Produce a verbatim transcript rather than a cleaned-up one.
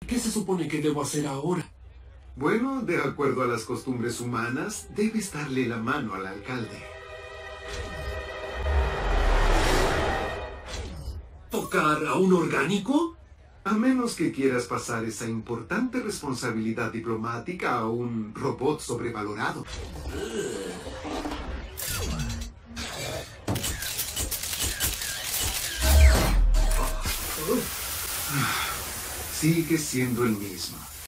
¿Qué se supone que debo hacer ahora? Bueno, de acuerdo a las costumbres humanas, debes darle la mano al alcalde. ¿Tocar a un orgánico? A menos que quieras pasar esa importante responsabilidad diplomática a un robot sobrevalorado. Sigue siendo el mismo.